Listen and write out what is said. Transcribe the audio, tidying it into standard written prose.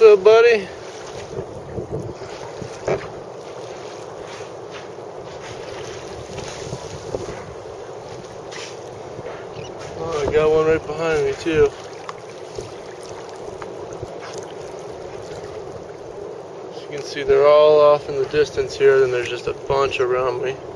up, buddy? Oh, I got one right behind me too. As you can see, they're all off in the distance here, and there's just a bunch around me.